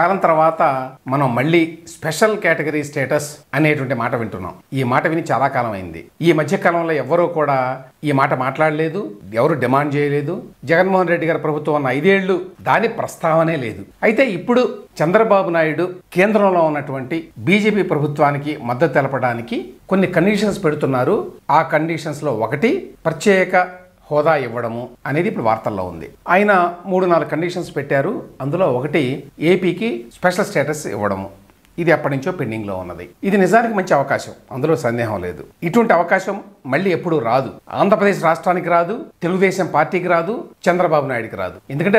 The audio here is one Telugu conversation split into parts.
కాలం తర్వాత మనం మళ్ళీ స్పెషల్ కేటగిరీ స్టేటస్ అనేటువంటి మాట వింటున్నాం. ఈ మాట విని చాలా కాలం అయింది. ఈ మధ్య కాలంలో ఎవరూ కూడా ఈ మాట మాట్లాడలేదు, ఎవరు డిమాండ్ చేయలేదు. జగన్మోహన్ రెడ్డి గారి ప్రభుత్వం ఉన్న 5 ఏళ్లు దాని ప్రస్తావనే లేదు. అయితే ఇప్పుడు చంద్రబాబు నాయుడు కేంద్రంలో ఉన్నటువంటి బీజేపీ ప్రభుత్వానికి మద్దతు తెలపడానికి కొన్ని కండిషన్స్ పెడుతున్నారు. ఆ కండిషన్స్ లో ఒకటి ప్రత్యేక హోదా ఇవ్వడము అనేది ఇప్పుడు వార్తల్లో ఉంది. ఆయన 3-4 కండిషన్స్ పెట్టారు. అందులో ఒకటి ఏపీకి స్పెషల్ స్టేటస్ ఇవ్వడము. ఇది ఎప్పటి నుంచో పెండింగ్లో ఉన్నది. ఇది నిజానికి మంచి అవకాశం, అందులో సందేహం లేదు. ఇటువంటి అవకాశం మళ్ళీ ఎప్పుడూ రాదు. ఆంధ్రప్రదేశ్ రాష్ట్రానికి రాదు, తెలుగుదేశం పార్టీకి రాదు, చంద్రబాబు నాయుడుకి రాదు. ఎందుకంటే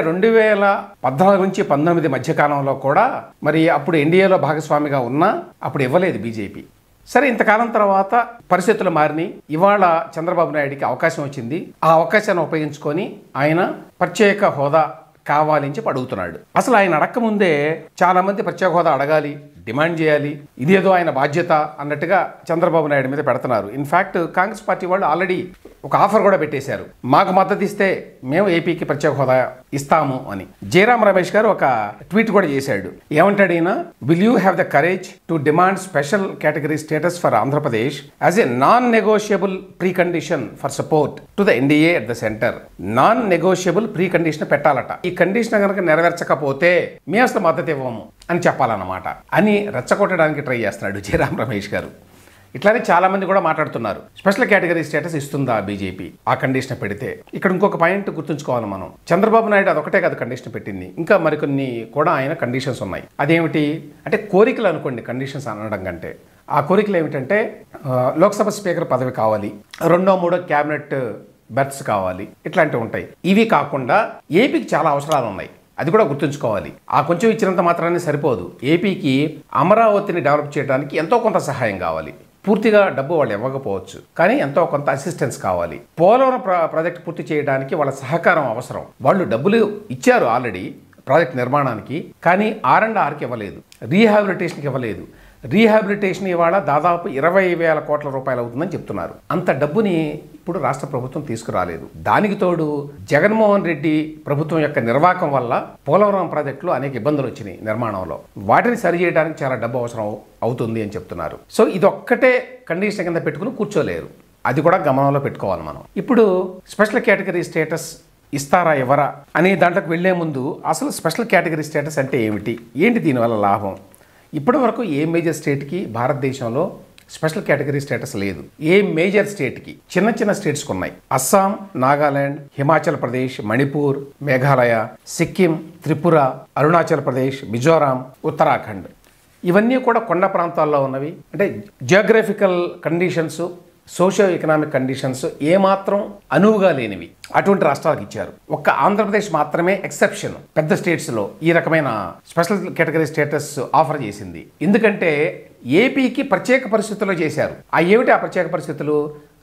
2014 నుంచి 19 మధ్యకాలంలో కూడా మరి అప్పుడు ఎన్డీఏలో భాగస్వామిగా ఉన్నా అప్పుడు ఇవ్వలేదు బీజేపీ. సరే, ఇంతకాలం తర్వాత పరిస్థితులు మారినాయి. ఇవాళ చంద్రబాబు నాయుడికి అవకాశం వచ్చింది. ఆ అవకాశాన్ని ఉపయోగించుకొని ఆయన ప్రత్యేక హోదా కావాలి అని చెప్పి అడుగుతున్నాడు. అసలు ఆయన అడగకముందే చాలా మంది ప్రత్యేక హోదా అడగాలి, డిమాండ్ చేయాలి, ఇదేదో ఆయన బాధ్యత అన్నట్టుగా చంద్రబాబు నాయుడు మీద పెడుతున్నారు. ఇన్ఫ్యాక్ట్ కాంగ్రెస్ పార్టీ వాళ్ళు ఆల్రెడీ ఒక ఆఫర్ కూడా పెట్టేశారు. మాకు మద్దతు ఇస్తే మేము ఏపీకి ప్రత్యేక హోదా ఇస్తాము అని. జయరాం రమేష్ గారు ఒక ట్వీట్ కూడా చేశాడు. ఏమంటాడు ఈయన? Will you have the courage to demand special category status for Andhra Pradesh as a non negotiable precondition for support to the NDA at the centre. Non negotiable precondition పెట్టాలట. ఈ కండిషన్ కనుక నెరవేర్చకపోతే మేము అసలు మద్దతు ఇవ్వము అని చెప్పాలన్నమాట అని రెచ్చగొట్టడానికి ట్రై చేస్తున్నాడు జయరాం రమేష్ గారు. ఇట్లానే చాలా మంది కూడా మాట్లాడుతున్నారు. స్పెషల్ కేటగిరీ స్టేటస్ ఇస్తుందా బీజేపీ ఆ కండిషన్ పెడితే? ఇక్కడ ఇంకొక పాయింట్ గుర్తుంచుకోవాలి మనం. చంద్రబాబు నాయుడు అదొకటే కాదు కండిషన్ పెట్టింది, ఇంకా మరికొన్ని కూడా ఆయన కండిషన్స్ ఉన్నాయి. అదేమిటి అంటే కోరికలు అనుకోండి కండిషన్స్ అనడం కంటే. ఆ కోరికలు ఏమిటంటే లోక్సభ స్పీకర్ పదవి కావాలి, 2-3 క్యాబినెట్ బెర్త్స్ కావాలి, ఇట్లాంటివి ఉంటాయి. ఇవి కాకుండా ఏపీకి చాలా అవసరాలు ఉన్నాయి, అది కూడా గుర్తుంచుకోవాలి. ఆ కొంచెం ఇచ్చినంత మాత్రాన్ని సరిపోదు. ఏపీకి అమరావతిని డెవలప్ చేయడానికి ఎంతో కొంత సహాయం కావాలి. పూర్తిగా డబ్బు వాళ్ళు ఇవ్వకపోవచ్చు, కానీ ఎంతో కొంత అసిస్టెన్స్ కావాలి. పోలవరం ప్రాజెక్ట్ పూర్తి చేయడానికి వాళ్ళ సహకారం అవసరం. వాళ్ళు డబ్బులు ఇచ్చారు ఆల్రెడీ ప్రాజెక్ట్ నిర్మాణానికి, కానీ R&Rకి ఇవ్వలేదు, రీహాబిలిటేషన్కి ఇవ్వలేదు. రీహాబిలిటేషన్ ఇవాళ దాదాపు 20,000 కోట్ల రూపాయలు అవుతుందని చెప్తున్నారు. అంత డబ్బుని ఇప్పుడు రాష్ట్ర ప్రభుత్వం తీసుకురాలేదు. దానికి తోడు జగన్మోహన్ రెడ్డి ప్రభుత్వం యొక్క నిర్వాహకం వల్ల పోలవరం ప్రాజెక్టులో అనేక ఇబ్బందులు వచ్చినాయి నిర్మాణంలో. వాటిని సరిచేయడానికి చాలా డబ్బు అవసరం అవుతుంది అని చెప్తున్నారు. సో ఇదొక్కటే కండిషన్ కింద పెట్టుకుని కూర్చోలేరు, అది కూడా గమనంలో పెట్టుకోవాలి మనం. ఇప్పుడు స్పెషల్ కేటగిరీ స్టేటస్ ఇస్తారా ఎవరా అనే దాంట్లోకి వెళ్లే ముందు అసలు స్పెషల్ కేటగిరీ స్టేటస్ అంటే ఏమిటి, ఏంటి దీనివల్ల లాభం? ఇప్పటి వరకు ఏ మేజర్ స్టేట్కి భారతదేశంలో స్పెషల్ కేటగిరీ స్టేటస్ లేదు. ఏ మేజర్ స్టేట్కి, చిన్న చిన్న స్టేట్స్కి ఉన్నాయి. అస్సాం, నాగాలాండ్, హిమాచల్ ప్రదేశ్, మణిపూర్, మేఘాలయ, సిక్కిం, త్రిపుర, అరుణాచల్ ప్రదేశ్, మిజోరాం, ఉత్తరాఖండ్. ఇవన్నీ కూడా కొండ ప్రాంతాల్లో ఉన్నవి. అంటే geographical conditions, socio economic conditions ఏమాత్రం అనువుగా లేనివి అటువంటి రాష్ట్రాలకు ఇచ్చారు. ఒక్క ఆంధ్రప్రదేశ్ మాత్రమే ఎక్సెప్షన్ పెద్ద స్టేట్స్లో ఈ రకమైన స్పెషల్ కేటగిరీ స్టేటస్ ఆఫర్ చేసింది. ఎందుకంటే ఏపీకి ప్రత్యేక పరిస్థితుల్లో చేశారు. ఏమిటి ఆ ప్రత్యేక పరిస్థితులు?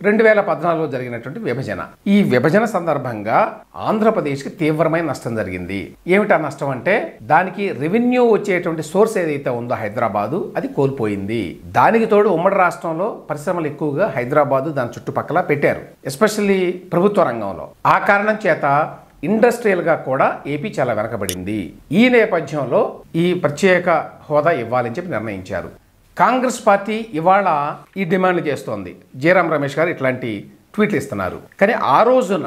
2014లో జరిగినటువంటి విభజన. ఈ విభజన సందర్భంగా ఆంధ్రప్రదేశ్కి తీవ్రమైన నష్టం జరిగింది. ఏమిటా నష్టం అంటే దానికి రెవెన్యూ వచ్చేటువంటి సోర్స్ ఏదైతే ఉందో హైదరాబాదు, అది కోల్పోయింది. దానికి తోడు ఉమ్మడి రాష్ట్రంలో పరిశ్రమలు ఎక్కువగా హైదరాబాదు దాని చుట్టుపక్కల పెట్టారు, ఎస్పెషల్లీ ప్రభుత్వ రంగంలో. ఆ కారణం చేత ఇండస్ట్రియల్గా కూడా ఏపీ చాలా వెనకబడింది. ఈ నేపథ్యంలో ఈ ప్రత్యేక హోదా ఇవ్వాలని చెప్పి నిర్ణయించారు. కాంగ్రెస్ పార్టీ ఇవాళ ఈ డిమాండ్ చేస్తోంది. జయరాం రమేష్ గారు ఇట్లాంటి ట్వీట్లు ఇస్తున్నారు. కానీ ఆ రోజున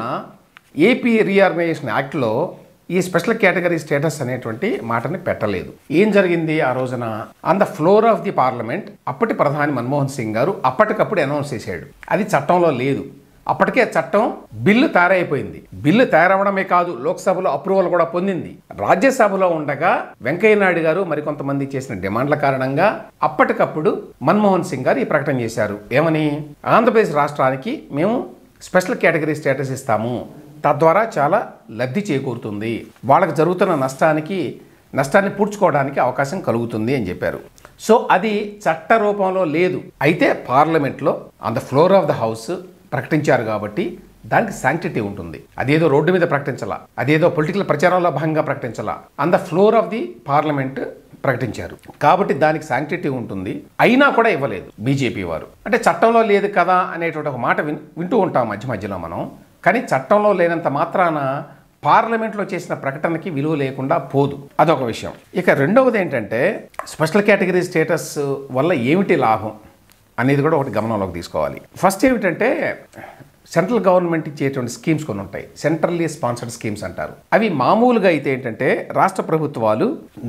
ఏపీ రీఆర్గనైజేషన్ యాక్ట్లో ఈ స్పెషల్ కేటగిరీ స్టేటస్ అనేటువంటి మాటని పెట్టలేదు. ఏం జరిగింది ఆ రోజున? On the floor of the Parliament అప్పటి ప్రధాని మన్మోహన్ సింగ్ గారు అప్పటికప్పుడు అనౌన్స్ చేశాడు. అది చట్టంలో లేదు. అప్పటికే చట్టం బిల్లు తయారైపోయింది. బిల్లు తయారవడమే కాదు, లోక్సభలో అప్రూవల్ కూడా పొందింది. రాజ్యసభలో ఉండగా వెంకయ్య నాయుడు గారు మరికొంతమంది చేసిన డిమాండ్ల కారణంగా అప్పటికప్పుడు మన్మోహన్ సింగ్ గారు ఈ ప్రకటన చేశారు. ఏమని? ఆంధ్రప్రదేశ్ రాష్ట్రానికి మేము స్పెషల్ కేటగిరీ స్టేటస్ ఇస్తాము, తద్వారా చాలా లబ్ధి చేకూరుతుంది, వాళ్ళకి జరుగుతున్న నష్టాన్ని పూడ్చుకోవడానికి అవకాశం కలుగుతుంది అని చెప్పారు. సో అది చట్ట రూపంలో లేదు. అయితే పార్లమెంట్లో on the floor of the house ప్రకటించారు కాబట్టి దానికి శాంక్టిటీ ఉంటుంది. అదేదో రోడ్డు మీద ప్రకటించాలా, అదేదో పొలిటికల్ ప్రచారంలో భాగంగా ప్రకటించాలా, on the floor of the Parliament ప్రకటించారు కాబట్టి దానికి శాంక్టిటీ ఉంటుంది. అయినా కూడా ఇవ్వలేదు బీజేపీ వారు. అంటే చట్టంలో లేదు కదా అనేటువంటి ఒక మాట వింటూ ఉంటాం మధ్య మధ్యలో మనం. కానీ చట్టంలో లేనంత మాత్రాన పార్లమెంట్లో చేసిన ప్రకటనకి విలువ లేకుండా పోదు. అదొక విషయం. ఇక రెండవది ఏంటంటే స్పెషల్ కేటగిరీ స్టేటస్ వల్ల ఏమిటి లాభం అనేది కూడా ఒకటి గమనంలోకి తీసుకోవాలి. ఫస్ట్ ఏమిటంటే సెంట్రల్ గవర్నమెంట్ ఇచ్చేటువంటి స్కీమ్స్ కొన్ని ఉంటాయి, సెంట్రల్లీ స్పాన్సర్డ్ స్కీమ్స్ అంటారు. అవి మామూలుగా అయితే ఏంటంటే రాష్ట్ర ప్రభుత్వాలు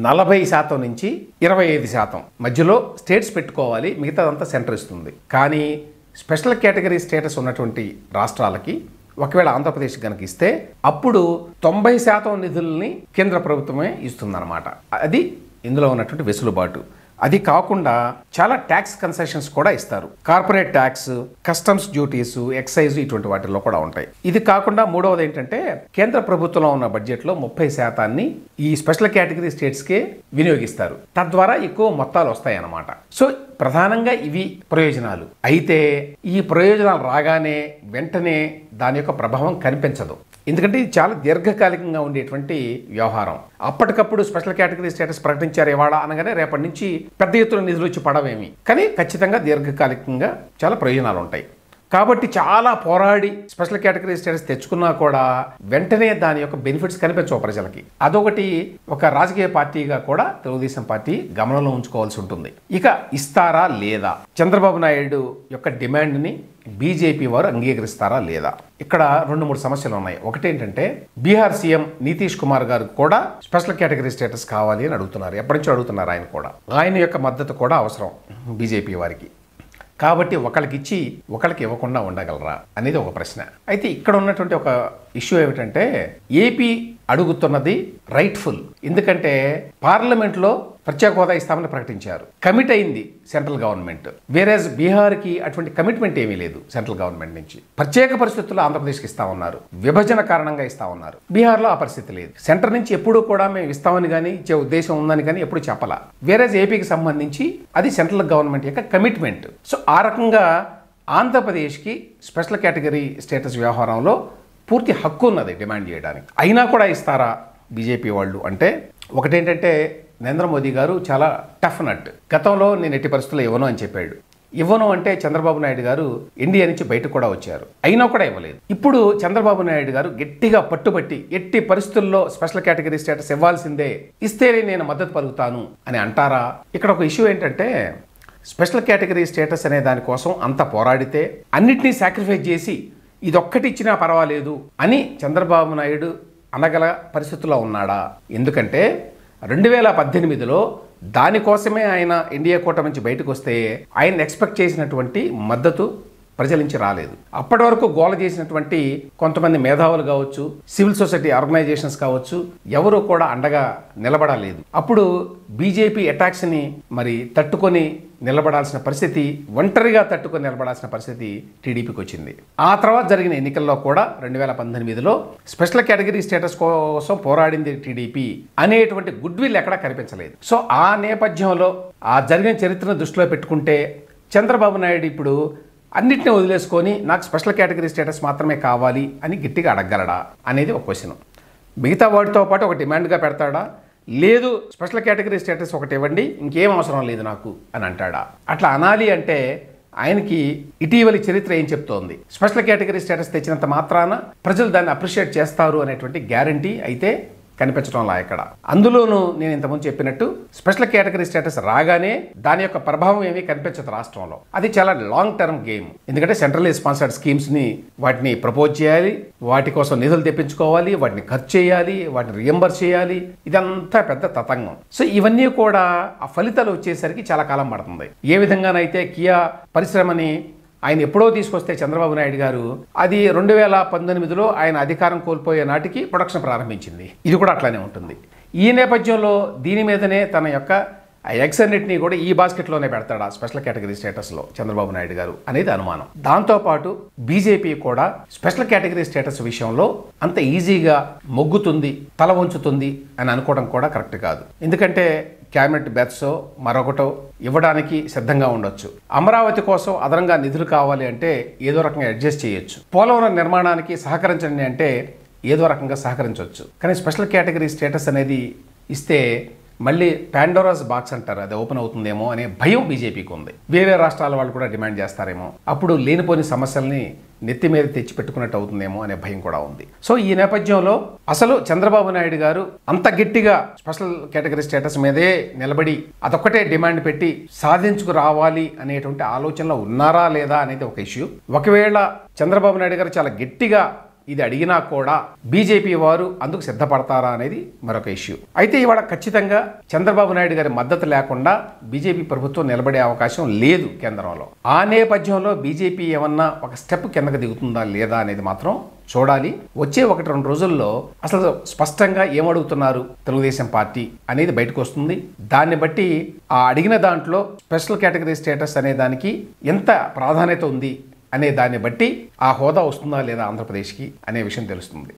40% నుంచి 25% మధ్యలో స్టేట్స్ పెట్టుకోవాలి, మిగతాదంతా సెంటర్ ఇస్తుంది. కానీ స్పెషల్ కేటగిరీ స్టేటస్ ఉన్నటువంటి రాష్ట్రాలకి ఒకవేళ ఆంధ్రప్రదేశ్ కనుక ఇస్తే అప్పుడు 90% నిధుల్ని కేంద్ర ప్రభుత్వమే ఇస్తుందన్నమాట. అది ఇందులో ఉన్నటువంటి వెసులుబాటు. అది కాకుండా చాలా ట్యాక్స్ కన్సెషన్స్ కూడా ఇస్తారు. Corporate tax, customs duties, excise ఇటువంటి వాటిల్లో కూడా ఉంటాయి. ఇది కాకుండా మూడవది ఏంటంటే కేంద్ర ప్రభుత్వంలో ఉన్న బడ్జెట్లో 30% ఈ స్పెషల్ కేటగిరీ స్టేట్స్కే వినియోగిస్తారు. తద్వారా ఎక్కువ మొత్తాలు వస్తాయి అన్నమాట. సో ప్రధానంగా ఇవి ప్రయోజనాలు. అయితే ఈ ప్రయోజనాలు రాగానే వెంటనే దాని యొక్క ప్రభావం కనిపించదు. ఎందుకంటే ఇది చాలా దీర్ఘకాలికంగా ఉండేటువంటి వ్యవహారం. అప్పటికప్పుడు స్పెషల్ కేటగిరీ స్టేటస్ ప్రకటించారు ఇవాళ అనగానే రేపటి నుంచి పెద్ద ఎత్తున నిధులు వచ్చి పడవేమి, కానీ ఖచ్చితంగా దీర్ఘకాలికంగా చాలా ప్రయోజనాలు ఉంటాయి. కాబట్టి చాలా పోరాడి స్పెషల్ కేటగిరీ స్టేటస్ తెచ్చుకున్నా కూడా వెంటనే దాని యొక్క బెనిఫిట్స్ కనిపించవు ప్రజలకి. అదొకటి ఒక రాజకీయ పార్టీగా కూడా తెలుగుదేశం పార్టీ గమనంలో ఉంచుకోవాల్సి ఉంటుంది. ఇక ఇస్తారా లేదా, చంద్రబాబు నాయుడు యొక్క డిమాండ్ని బీజేపీ వారు అంగీకరిస్తారా లేదా? ఇక్కడ 2-3 సమస్యలు ఉన్నాయి. ఒకటేంటంటే బీహార్ సీఎం నితీష్ కుమార్ గారు కూడా స్పెషల్ కేటగిరీ స్టేటస్ కావాలి అని అడుగుతున్నారు. ఎప్పటి నుంచో అడుగుతున్నారు. ఆయన కూడా, ఆయన యొక్క మద్దతు కూడా అవసరం బీజేపీ వారికి. కాబట్టి ఒకళ్ళకి ఇచ్చి ఒకళ్ళకి ఇవ్వకుండా ఉండగలరా అనేది ఒక ప్రశ్న. అయితే ఇక్కడ ఉన్నటువంటి ఒక ఇష్యూ ఏమిటంటే ఏపీ అడుగుతున్నది రైట్ఫుల్. ఎందుకంటే పార్లమెంట్లో ప్రత్యేక హోదా ఇస్తామని ప్రకటించారు, కమిట్ అయింది సెంట్రల్ గవర్నమెంట్. వేరేజ్ బీహార్కి అటువంటి కమిట్మెంట్ ఏమీ లేదు సెంట్రల్ గవర్నమెంట్ నుంచి. ప్రత్యేక పరిస్థితుల్లో ఆంధ్రప్రదేశ్కి ఇస్తామన్నారు, విభజన కారణంగా ఇస్తామన్నారు. బీహార్లో ఆ పరిస్థితి లేదు. సెంటర్ నుంచి ఎప్పుడూ కూడా మేము ఇస్తామని కానీ ఇచ్చే ఉద్దేశం ఉందని కానీ ఎప్పుడు చెప్పాల. వేరేజ్ ఏపీకి సంబంధించి అది సెంట్రల్ గవర్నమెంట్ యొక్క కమిట్మెంట్. సో ఆ రకంగా ఆంధ్రప్రదేశ్కి స్పెషల్ కేటగిరీ స్టేటస్ వ్యవహారంలో పూర్తి హక్కు ఉన్నది డిమాండ్ చేయడానికి. అయినా కూడా ఇస్తారా బీజేపీ వాళ్ళు అంటే, ఒకటేంటంటే నరేంద్ర మోదీ గారు చాలా టఫ్ నట్. గతంలో నేను ఎట్టి పరిస్థితుల్లో ఇవ్వను అని చెప్పాడు. ఇవ్వను అంటే చంద్రబాబు నాయుడు గారు ఇండియా నుంచి బయటకు కూడా వచ్చారు, అయినా కూడా ఇవ్వలేదు. ఇప్పుడు చంద్రబాబు నాయుడు గారు గట్టిగా పట్టుబట్టి ఎట్టి పరిస్థితుల్లో స్పెషల్ కేటగిరీ స్టేటస్ ఇవ్వాల్సిందే, ఇస్తేనే నేను మద్దతు పలుకుతాను అని అంటారా? ఇక్కడ ఒక ఇష్యూ ఏంటంటే స్పెషల్ కేటగిరీ స్టేటస్ అనే దానికోసం అంత పోరాడితే అన్నిటినీ సాక్రిఫైస్ చేసి ఇదొక్కటి ఇచ్చినా పర్వాలేదు అని చంద్రబాబు నాయుడు అనగల పరిస్థితుల్లో ఉన్నాడా? ఎందుకంటే 2018లో దానికోసమే ఆయన ఇండియా కూటమి నుంచి బయటకు వస్తే ఆయన ఎక్స్పెక్ట్ చేసినటువంటి మద్దతు ప్రజల నుంచి రాలేదు. అప్పటి వరకు గోల చేసినటువంటి కొంతమంది మేధావులు కావచ్చు, సివిల్ సొసైటీ ఆర్గనైజేషన్స్ కావచ్చు, ఎవరూ కూడా అండగా నిలబడలేదు. అప్పుడు బీజేపీ అటాక్స్ని మరి తట్టుకొని నిలబడాల్సిన పరిస్థితి, ఒంటరిగా తట్టుకొని నిలబడాల్సిన పరిస్థితి టీడీపీకి వచ్చింది. ఆ తర్వాత జరిగిన ఎన్నికల్లో కూడా 2018లో స్పెషల్ కేటగిరీ స్టేటస్ కోసం పోరాడింది టీడీపీ అనేటువంటి గుడ్ విల్ ఎక్కడా కనిపించలేదు. సో ఆ నేపథ్యంలో ఆ జరిగిన చరిత్రను దృష్టిలో పెట్టుకుంటే చంద్రబాబు నాయుడు ఇప్పుడు అన్నిటిని వదిలేసుకొని నాకు స్పెషల్ కేటగిరీ స్టేటస్ మాత్రమే కావాలి అని గట్టిగా అడగలడా అనేది ఒక క్వశ్చన్. మిగతా వాటితో పాటు ఒక డిమాండ్గా పెడతాడా, లేదు స్పెషల్ కేటగిరీ స్టేటస్ ఒకటి ఇవ్వండి ఇంకేం అవసరం లేదు నాకు అని అంటాడా? అట్లా అనాలి అంటే ఆయనకి ఇటీవలి చరిత్ర ఏం చెప్తోంది? స్పెషల్ కేటగిరీ స్టేటస్ తెచ్చినంత మాత్రాన ప్రజలు దాన్ని అప్రిషియేట్ చేస్తారు అనేటువంటి గ్యారంటీ అయితే కనిపించడంలా ఇక్కడ. అందులోనూ నేను ఇంతకుముందు చెప్పినట్టు స్పెషల్ కేటగిరీ స్టేటస్ రాగానే దాని యొక్క ప్రభావం ఏమీ కనిపించదు రాష్ట్రంలో. అది చాలా లాంగ్ టర్మ్ గేమ్. ఎందుకంటే సెంట్రల్లీ స్పాన్సర్డ్ స్కీమ్స్ని వాటిని ప్రపోజ్ చేయాలి, వాటి కోసం నిధులు తెప్పించుకోవాలి, వాటిని ఖర్చు చేయాలి, వాటిని రియంబర్స్ చేయాలి. ఇదంతా పెద్ద తతంగం. సో ఇవన్నీ కూడా ఆ ఫలితాలు వచ్చేసరికి చాలా కాలం పడుతుంది. ఏ విధంగానైతే కియా పరిశ్రమని ఆయన ఎప్పుడో తీసుకొస్తే చంద్రబాబు నాయుడు గారు అది 2019లో ఆయన అధికారం కోల్పోయే నాటికి ప్రొడక్షన్ ప్రారంభించింది. ఇది కూడా అట్లానే ఉంటుంది. ఈ నేపథ్యంలో దీని మీదనే తన యొక్క ఎగ్స్ అన్నిటినీ కూడా ఈ బాస్కెట్లోనే పెడతాడా స్పెషల్ కేటగిరీ స్టేటస్లో చంద్రబాబు నాయుడు గారు అనేది అనుమానం. దాంతోపాటు బీజేపీ కూడా స్పెషల్ కేటగిరీ స్టేటస్ విషయంలో అంత ఈజీగా మొగ్గుతుంది, తల వంచుతుంది అని అనుకోవడం కూడా కరెక్ట్ కాదు. ఎందుకంటే క్యాబినెట్ బెర్త్సో మరొకటో ఇవ్వడానికి సిద్ధంగా ఉండొచ్చు. అమరావతి కోసం అదనంగా నిధులు కావాలి అంటే ఏదో రకంగా అడ్జస్ట్ చేయొచ్చు. పోలవరం నిర్మాణానికి సహకరించండి అంటే ఏదో రకంగా సహకరించవచ్చు. కానీ స్పెషల్ కేటగిరీ స్టేటస్ అనేది ఇస్తే మళ్ళీ పాండోరాస్ బాక్స్ అంటారు, అది ఓపెన్ అవుతుందేమో అనే భయం బీజేపీకి ఉంది. వేరే రాష్ట్రాల వాళ్ళు కూడా డిమాండ్ చేస్తారేమో, అప్పుడు లేనిపోని సమస్యల్ని నెత్తి మీద తెచ్చిపెట్టుకున్నట్టు అవుతుందేమో అనే భయం కూడా ఉంది. సో ఈ నేపథ్యంలో అసలు చంద్రబాబు నాయుడు గారు అంత గట్టిగా స్పెషల్ కేటగిరీ స్టేటస్ మీదే నిలబడి అదొక్కటే డిమాండ్ పెట్టి సాధించుకు రావాలి అనేటువంటి ఆలోచనలో ఉన్నారా లేదా అనేది ఒక ఇష్యూ. ఒకవేళ చంద్రబాబు నాయుడు గారు చాలా గట్టిగా ఇది అడిగినా కూడా బీజేపీ వారు అందుకు సిద్ధపడతారా అనేది మరొక ఇష్యూ. అయితే ఇవాళ ఖచ్చితంగా చంద్రబాబు నాయుడు గారి మద్దతు లేకుండా బీజేపీ ప్రభుత్వం నిలబడే అవకాశం లేదు కేంద్రంలో. ఆ నేపథ్యంలో బీజేపీ ఏమన్నా ఒక స్టెప్ కిందకు దిగుతుందా లేదా అనేది మాత్రం చూడాలి. వచ్చే 1-2 రోజుల్లో అసలు స్పష్టంగా ఏమడుగుతున్నారు తెలుగుదేశం పార్టీ అనేది బయటకు వస్తుంది. దాన్ని బట్టి ఆ అడిగిన దాంట్లో స్పెషల్ కేటగిరీ స్టేటస్ అనే దానికి ఎంత ప్రాధాన్యత ఉంది అనే దాన్ని బట్టి ఆ హోదా వస్తుందా లేదా ఆంధ్రప్రదేశ్కి అనే విషయం తెలుస్తుంది.